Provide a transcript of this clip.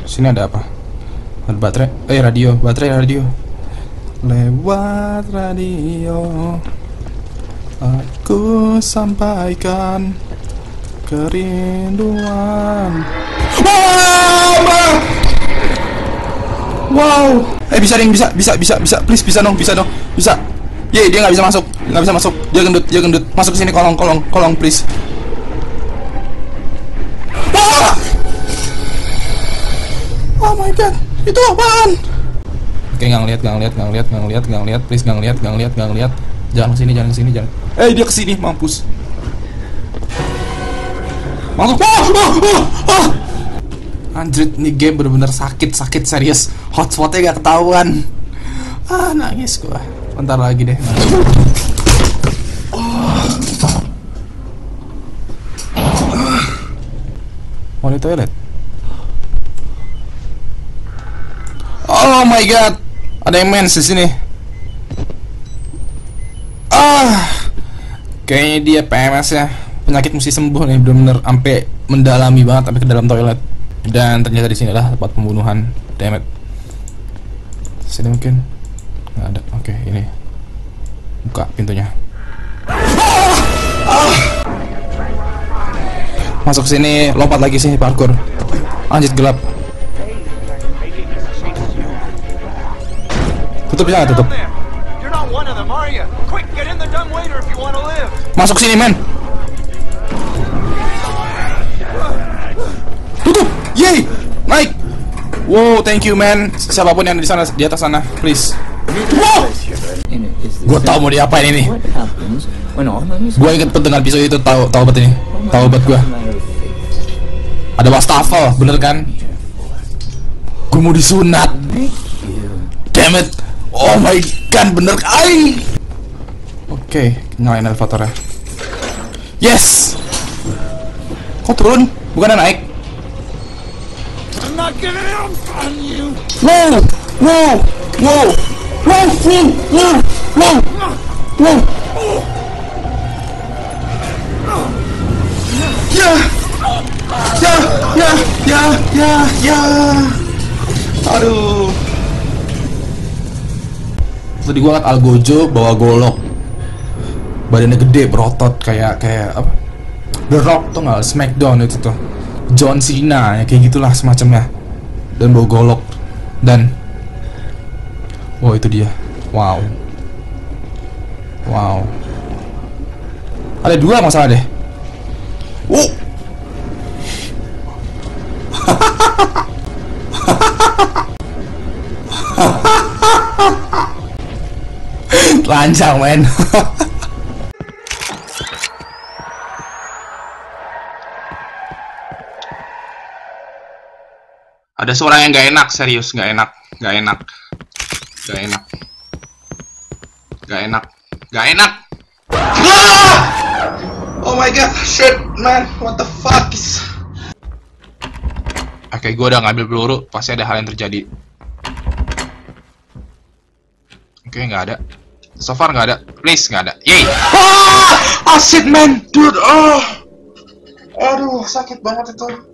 Sini ada apa? Ada baterai. Radio. Baterai radio. Lewat radio aku sampaikan kerinduan. Wow. Bisa ding, bisa. Please, bisa dong. Bisa. Yeay, dia nggak bisa masuk. Dia gendut. Masuk ke sini, kolong, please. Oh my god, itu apaan? Oke, nggak ngeliat. Please, nggak ngeliat. Jangan kesini, jangan. Dia kesini, mampus. Masuk. Anjir, ini game bener-bener sakit serius. Hotspotnya gak ketahuan. Nangis gua. Bentar lagi deh. Mau di toilet? Oh my god, ada yang mens di sini. Kayaknya dia PMS ya. Penyakit mesti sembuh nih, bener-bener sampai mendalami banget, sampai ke dalam toilet. Dan ternyata di sinilah tempat pembunuhan. Damn it. Sini mungkin nggak ada. Oke, ini buka pintunya. Masuk sini, lompat lagi sih, parkour. Anjir, gelap. Tutup ya, tutup. Masuk sini, men. Tutup. Yay, naik. Wow, thank you, man. Siapapun yang di sana, di atas sana, please. Wow. Gue tau mau diapain ini. Gue inget dengan pisau itu, tahu obat ini. Tahu obat gue. Ada wastafel, bener kan? Gue mau disunat. Damn it. Oh my god, bener. Oke, nyalain elevatornya. Yes. Kok turun? Bukan naik. Wow. Ya. Aduh. Tadi gua liat Algojo bawa golok. Badannya gede, berotot kayak apa? The Rock tuh nggak? Smackdown itu tuh. John Cena ya, kayak gitulah semacamnya. Dan bawa golok. Dan wow, itu dia. Wow. Ada dua masalah deh. Lancar, men. Ada suara yang gak enak, serius, gak enak. Oh my god, shit, man, what the fuck is... Oke, gue udah ngambil peluru, pasti ada hal yang terjadi. Oke, nggak ada. So far nggak ada. Please, nggak ada. Yay! Shit, man, dude. Aduh, sakit banget itu.